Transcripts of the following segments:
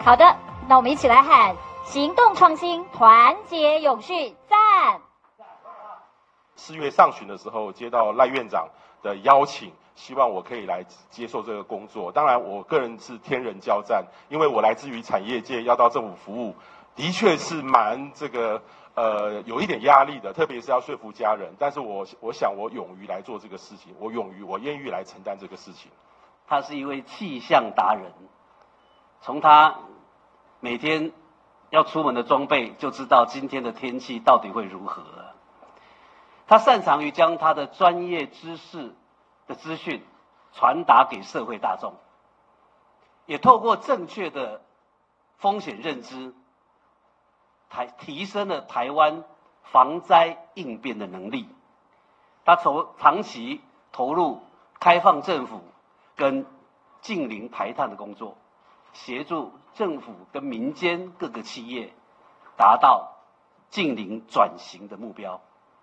好的，那我们一起来喊：行动创新，团结永续，赞 ！4月上旬的时候，接到赖院长的邀请，希望我可以来接受这个工作。当然，我个人是天人交战，因为我来自于产业界，要到政府服务，的确是蛮有一点压力的，特别是要说服家人。但是我想我勇于来做这个事情，我愿意来承担这个事情。 他是一位气象达人，从他每天要出门的装备就知道今天的天气到底会如何了。他擅长于将他的专业知识的资讯传达给社会大众，也透过正确的风险认知，提升了台湾防灾应变的能力。他长期投入开放政府跟净零排碳的工作，协助政府跟民间各个企业达到净零转型的目标。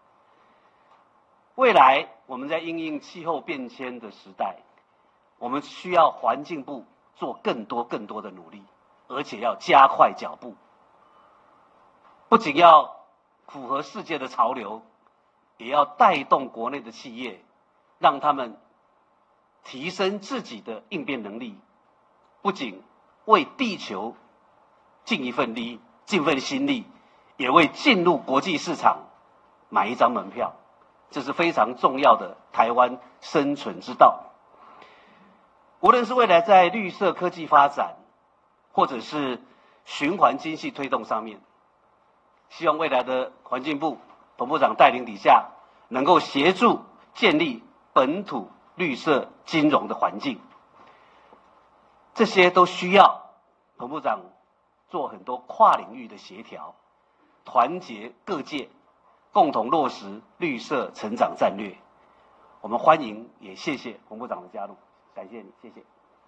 未来我们在因应气候变迁的时代，我们需要环境部做更多的努力，而且要加快脚步。不仅要符合世界的潮流，也要带动国内的企业，让他们提升自己的应变能力，不仅为地球尽一份力、尽份心力，也为进入国际市场买一张门票。这是非常重要的台湾生存之道。无论是未来在绿色科技发展，或者是循环经济推动上面，希望未来的环境部彭部长带领底下，能够协助建立本土绿色金融的环境。这些都需要彭部长做很多跨领域的协调，团结各界，共同落实绿色成长战略。我们欢迎也谢谢彭部长的加入，感谢你，谢谢。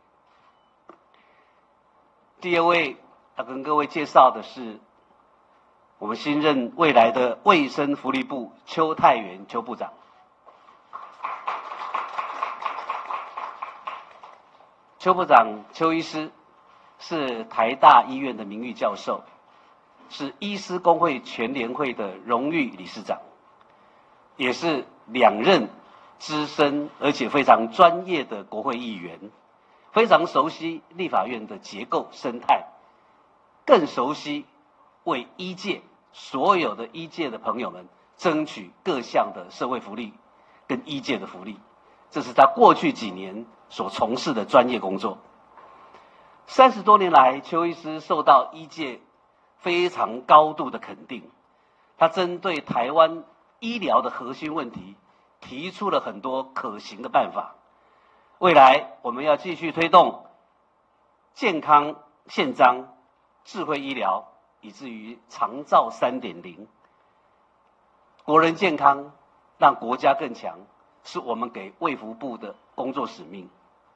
第二位要跟各位介绍的是我们新任未来的卫生福利部邱泰源邱部长。邱部长邱医师是台大医院的名誉教授，是医师工会全联会的荣誉理事长，也是2任资深而且非常专业的国会议员，非常熟悉立法院的结构生态，更熟悉为医界所有的医界的朋友们争取各项的社会福利跟医界的福利，这是他过去几年所从事的专业工作。30多年来，邱医师受到医界非常高度的肯定，他针对台湾医疗的核心问题提出了很多可行的办法。未来我们要继续推动健康宪章、智慧医疗，以至于长照3.0，国人健康让国家更强，是我们给卫福部的工作使命。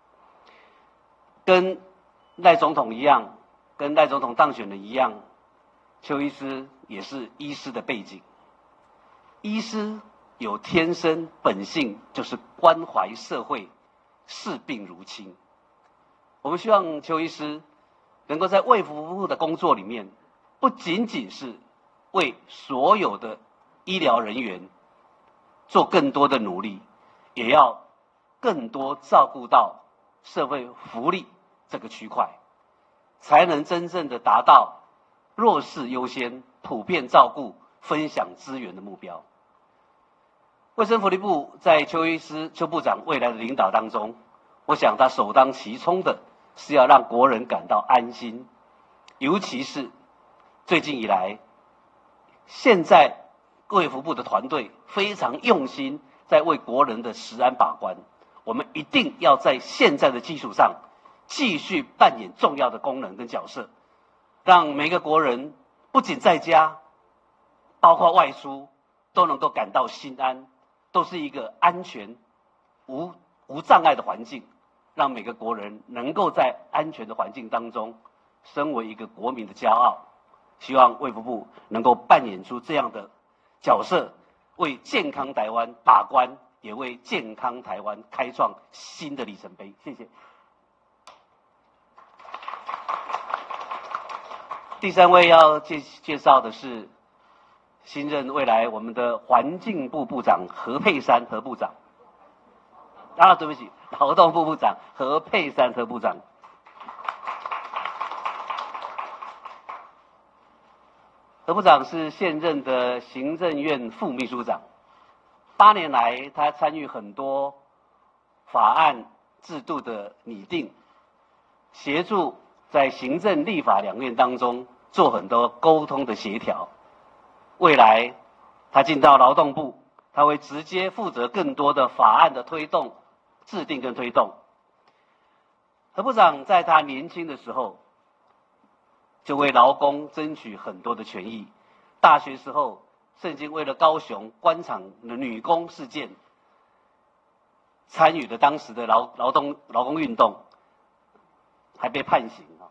跟赖总统一样，跟赖总统当选人一样，邱医师也是医师的背景。医师有天生本性，就是关怀社会，视病如亲。我们希望邱医师能够在卫福部的工作里面，不仅仅是为所有的医疗人员做更多的努力，也要更多照顾到社会福利这个区块，才能真正的达到弱势优先、普遍照顾、分享资源的目标。卫生福利部在邱医师、邱部长未来的领导当中，我想他首当其冲的是要让国人感到安心，尤其是最近以来，现在卫福部的团队非常用心在为国人的食安把关，我们一定要在现在的基础上继续扮演重要的功能跟角色，让每个国人不仅在家，包括外出，都能够感到心安，都是一个安全、无障碍的环境，让每个国人能够在安全的环境当中，身为一个国民的骄傲。希望卫福部能够扮演出这样的角色，为健康台湾把关，也为健康台湾开创新的里程碑。谢谢。 第三位要介绍的是新任未来我们的环境部部长何佩珊何部长。对不起，劳动部部长何佩珊何部长。何部长是现任的行政院副秘书长，8年来他参与很多法案制度的拟定，协助在行政立法两院当中做很多沟通的协调。未来他进到劳动部，他会直接负责更多的法案的推动、制定跟推动。何部长在他年轻的时候就为劳工争取很多的权益。大学时候，甚至为了高雄官场的女工事件，参与了当时的劳工运动，还被判刑啊。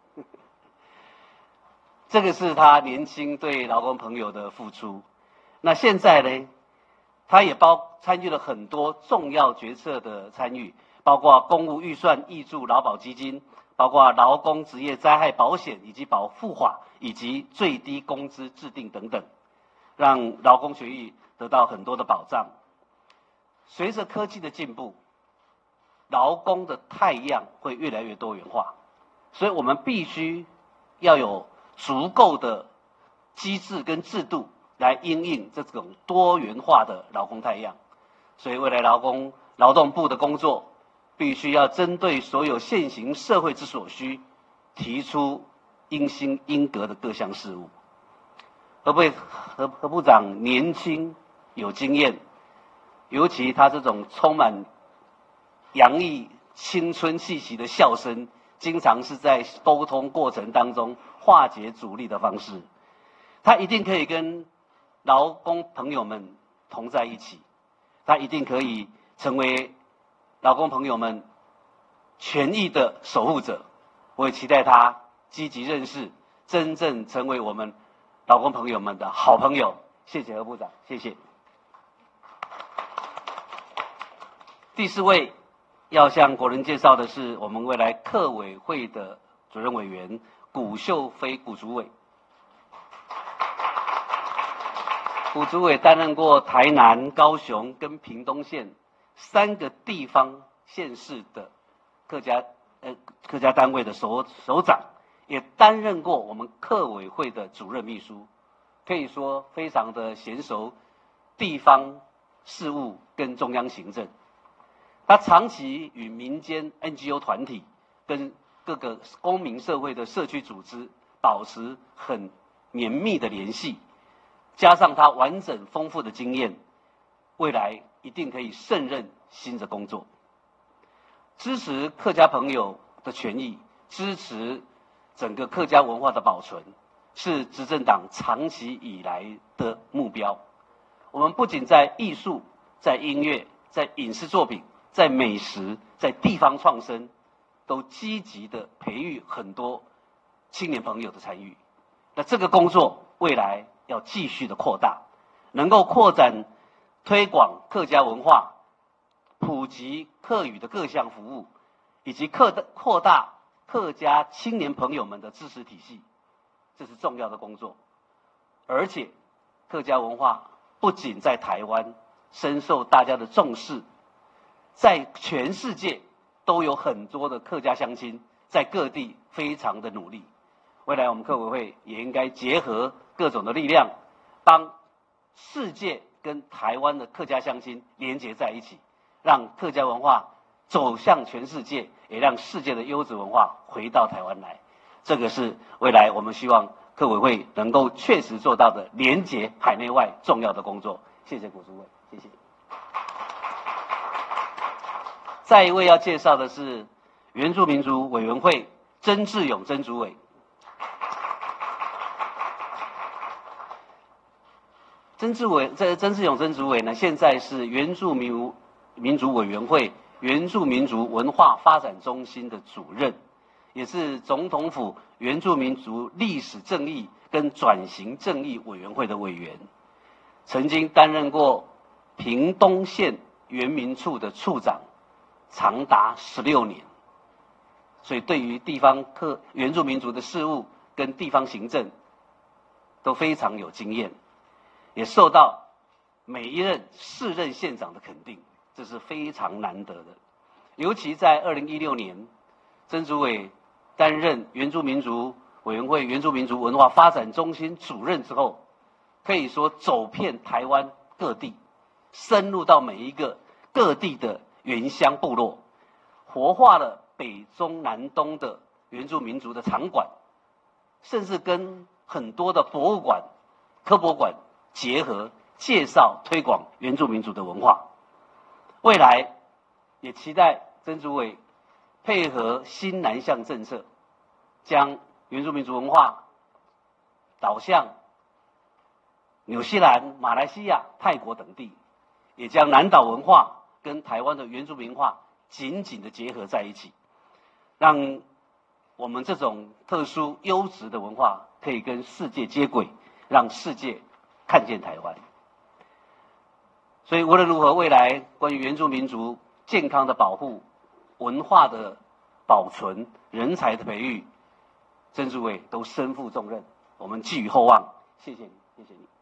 这个是他年轻对劳工朋友的付出。那现在呢，他也参与了很多重要决策的参与，包括公务预算挹注劳保基金，包括劳工职业灾害保险以及保护法以及最低工资制定等等，让劳工权益得到很多的保障。随着科技的进步，劳工的态样会越来越多元化，所以我们必须要有足够的机制跟制度来因应这种多元化的劳工态样。所以未来劳动部的工作必须要针对所有现行社会之所需，提出因心因格的各项事务。何部长年轻有经验，尤其他这种充满洋溢青春气息的笑声，经常是在沟通过程当中化解阻力的方式。他一定可以跟劳工朋友们同在一起，他一定可以成为劳工朋友们权益的守护者。我也期待他积极认识，真正成为我们劳工朋友们的好朋友。谢谢何部长，谢谢。第4位要向国人介绍的是我们未来客委会的主任委员古秀飞古主委。古主委担任过台南、高雄跟屏东县3个地方县市的客家单位的首长，也担任过我们客委会的主任秘书，可以说非常的娴熟地方事务跟中央行政。他长期与民间 NGO 团体跟各个公民社会的社区组织保持很绵密的联系，加上他完整丰富的经验，未来一定可以胜任新的工作。支持客家朋友的权益，支持整个客家文化的保存，是执政党长期以来的目标。我们不仅在艺术、在音乐、在影视作品、在美食、在地方创生，都积极的培育很多青年朋友的参与。那这个工作未来要继续的扩大，能够扩展推广客家文化，普及客语的各项服务，以及扩大客家青年朋友们的支持体系，这是重要的工作。而且客家文化不仅在台湾深受大家的重视，在全世界都有很多的客家乡亲在各地非常的努力。未来我们客委会也应该结合各种的力量，帮世界跟台湾的客家乡亲连结在一起，让客家文化走向全世界，也让世界的优质文化回到台湾来。这个是未来我们希望客委会能够确实做到的连结海内外重要的工作。谢谢古主委，谢谢。再一位要介绍的是原住民族委员会曾志勇曾主委。曾志勇曾主委呢，现在是原住民族委员会原住民族文化发展中心的主任，也是总统府原住民族历史正义跟转型正义委员会的委员，曾经担任过屏东县原民处的处长，长达16年，所以对于地方原住民族的事务跟地方行政都非常有经验，也受到每一任4任县长的肯定，这是非常难得的。尤其在2016年，曾主委担任原住民族委员会原住民族文化发展中心主任之后，可以说走遍台湾各地，深入到每一个各地的原乡部落，活化了北中南东的原住民族的场馆，甚至跟很多的博物馆、科博馆结合，介绍推广原住民族的文化。未来也期待曾主委配合新南向政策，将原住民族文化导向纽西兰、马来西亚、泰国等地，也将南岛文化跟台湾的原住民文化紧紧的结合在一起，让我们这种特殊优质的文化可以跟世界接轨，让世界看见台湾。所以无论如何，未来关于原住民族健康的保护、文化的保存、人才的培育，曾主委都身负重任，我们寄予厚望。谢谢你，谢谢你。